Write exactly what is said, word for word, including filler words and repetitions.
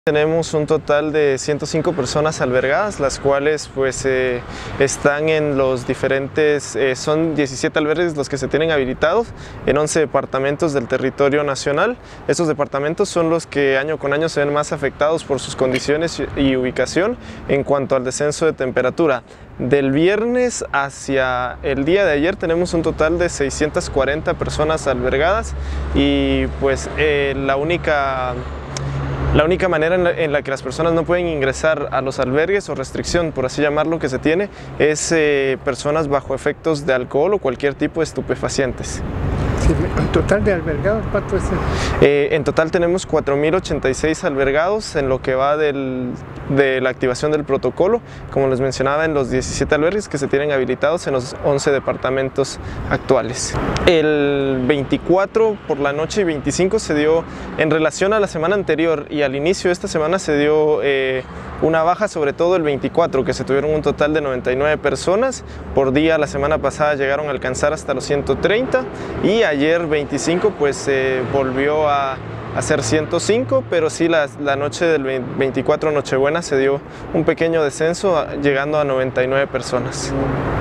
Tenemos un total de ciento cinco personas albergadas, las cuales pues eh, están en los diferentes, eh, son diecisiete albergues los que se tienen habilitados en once departamentos del territorio nacional. Estos departamentos son los que año con año se ven más afectados por sus condiciones y ubicación en cuanto al descenso de temperatura. Del viernes hacia el día de ayer tenemos un total de seiscientas cuarenta personas albergadas y pues eh, la única La única manera en la, en la que las personas no pueden ingresar a los albergues o restricción, por así llamarlo, que se tiene, es eh, personas bajo efectos de alcohol o cualquier tipo de estupefacientes. Sí, ¿en total de albergados cuánto es? Eh, en total tenemos cuatro mil ochenta y seis albergados en lo que va del, de la activación del protocolo, como les mencionaba, en los diecisiete albergues que se tienen habilitados en los once departamentos actuales. El veinticuatro por la noche y veinticinco se dio, en relación a la semana anterior y al inicio de esta semana, se dio eh, una baja, sobre todo el veinticuatro, que se tuvieron un total de noventa y nueve personas por día. La semana pasada llegaron a alcanzar hasta los ciento treinta y ayer veinticinco pues se eh, volvió a, a ser ciento cinco, pero sí la, la noche del veinticuatro, Nochebuena, se dio un pequeño descenso llegando a noventa y nueve personas.